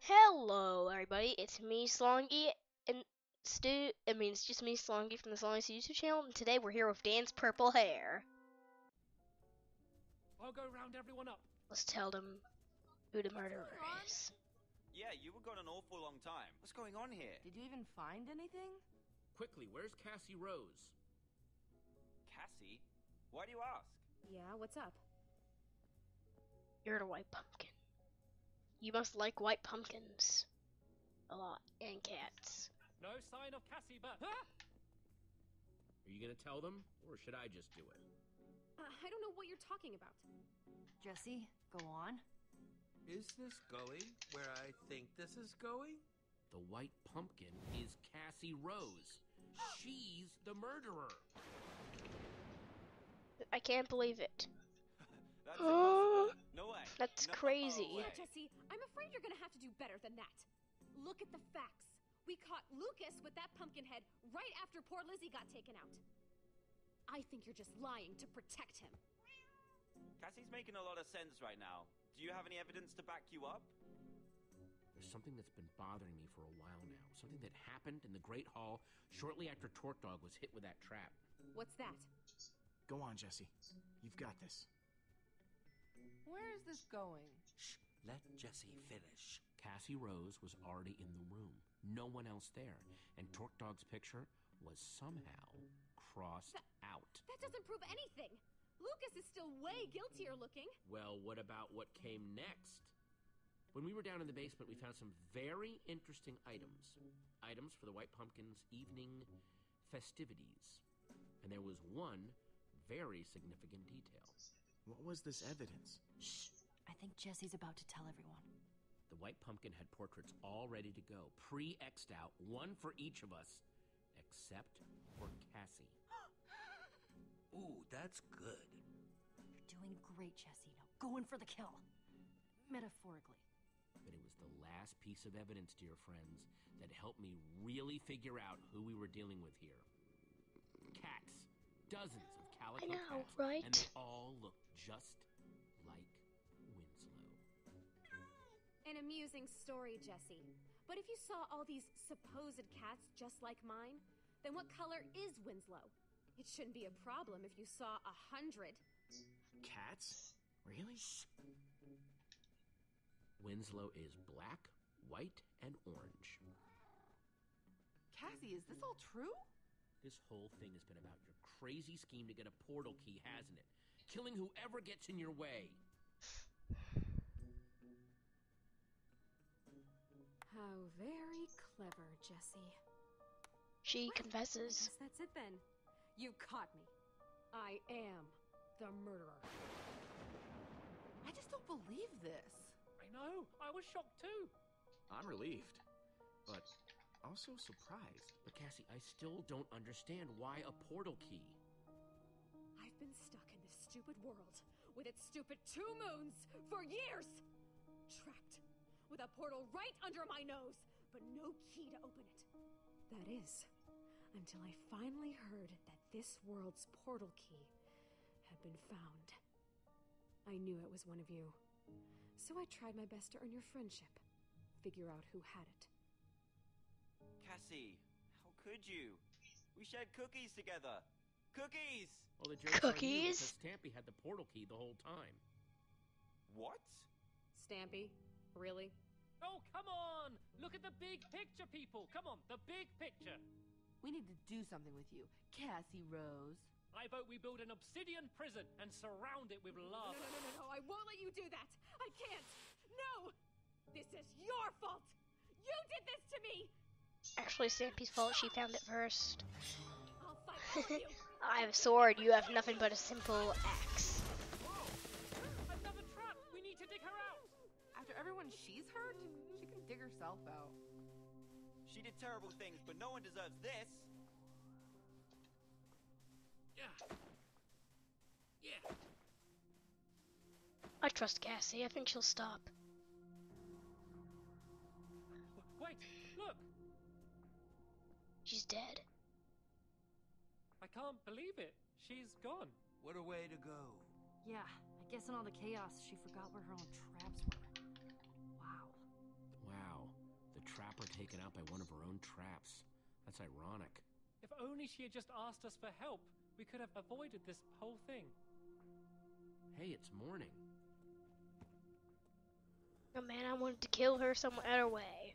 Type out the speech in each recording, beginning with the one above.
Hello, everybody. It's me, Slongi and Stew. It's just me, Slongi from the Slongi and Stew YouTube channel. And today we're here with Dan's purple hair. I'll go round everyone up. Let's tell them who the murderer is. Yeah, you were gone an awful long time. What's going on here? Did you even find anything? Quickly, where's Cassie Rose? Cassie? Why do you ask? Yeah, what's up? You're the white pumpkin. You must like white pumpkins a lot, and cats. No sign of Cassie, but... Ah! Are you gonna tell them, or should I just do it? I don't know what you're talking about. Jesse, go on. Is this going where I think this is going? The white pumpkin is Cassie Rose. She's the murderer. I can't believe it. That's impossible. No way. That's No crazy. way. Yeah, Jesse, I'm afraid you're gonna have to do better than that. Look at the facts. We caught Lucas with that pumpkin head right after poor Lizzie got taken out. I think you're just lying to protect him. Cassie's making a lot of sense right now. Do you have any evidence to back you up? There's something that's been bothering me for a while now. Something that happened in the Great Hall shortly after Torque Dog was hit with that trap. What's that? Go on, Jesse. You've got this. Where is this going? Shh, let Jesse finish. Cassie Rose was already in the room. No one else there. And Torque Dog's picture was somehow crossed out. That doesn't prove anything. Lucas is still way guiltier looking. Well, what about what came next? When we were down in the basement, we found some very interesting items. Items for the White Pumpkin's evening festivities. And there was one very significant detail. What was this evidence? Shh. I think Jesse's about to tell everyone. The White Pumpkin had portraits all ready to go, pre-X'd out, one for each of us, except for Cassie. Ooh, that's good. You're doing great, Jesse. Now go in for the kill. Metaphorically. But it was the last piece of evidence, dear friends, that helped me really figure out who we were dealing with here. Cats. Dozens of calico I know, cats. right? And they all looked just like Winslow. An amusing story, Jesse. But if you saw all these supposed cats just like mine, then what color is Winslow? It shouldn't be a problem if you saw 100. Cats? Really? Winslow is black, white, and orange. Cassie, is this all true? This whole thing has been about your crazy scheme to get a portal key, hasn't it? Killing whoever gets in your way. How very clever, Jesse. She Well, I confesses. guess that's it then. You caught me. I am the murderer. I just don't believe this. I know. I was shocked too. I'm relieved, but also surprised. But Cassie, I still don't understand why a portal key. I've been stuck in this stupid world with its stupid 2 moons for years. Trapped with a portal right under my nose, but no key to open it. That is, until I finally heard that this world's portal key had been found. I knew it was one of you, so I tried my best to earn your friendship, figure out who had it. Cassie, how could you? We shared cookies together. Cookies! Well, the joke's Cookies? on you because Stampy had the portal key the whole time. What? Stampy? Really? Oh, come on! Look at the big picture, people! Come on, the big picture! We need to do something with you, Cassie Rose. I vote we build an obsidian prison and surround it with lava. No, I won't let you do that! I can't! No! This is your fault! You did this to me! Actually, Stampy's fault. She found it first. I'll fight all of you! I have a sword. You have nothing but a simple axe. Whoa! Another trap! We need to dig her out! After everyone she's hurt, she can dig herself out. She did terrible things, but no one deserves this. Yeah. Yeah. I trust Cassie. I think she'll stop. Wait, look! She's dead. I can't believe it. She's gone. What a way to go. Yeah, I guess in all the chaos, she forgot where her own traps were. Wow. Wow. trapper taken out by one of her own traps. That's ironic. If only she had just asked us for help, we could have avoided this whole thing. Hey, it's morning. Oh man, I wanted to kill her some other way.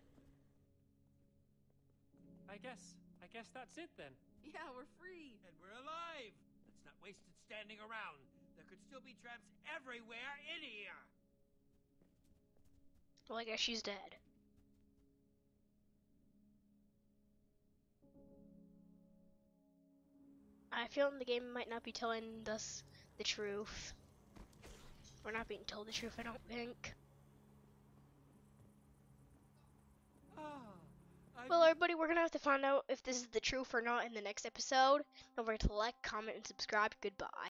I guess that's it then. Yeah, we're free. And we're alive. Let's not waste it standing around. There could still be traps everywhere in here. Well, I guess she's dead. I feel the game might not be telling us the truth. We're not being told the truth, I don't think. Well, everybody, we're gonna have to find out if this is the truth or not in the next episode. Don't forget to like, comment, and subscribe. Goodbye.